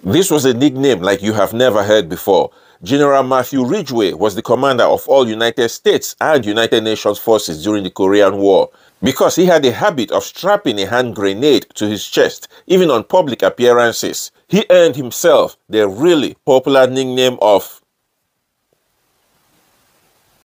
This was a nickname like you have never heard before. General Matthew Ridgway was the commander of all United States and United Nations forces during the Korean War. Because he had a habit of strapping a hand grenade to his chest, even on public appearances, he earned himself the really popular nickname of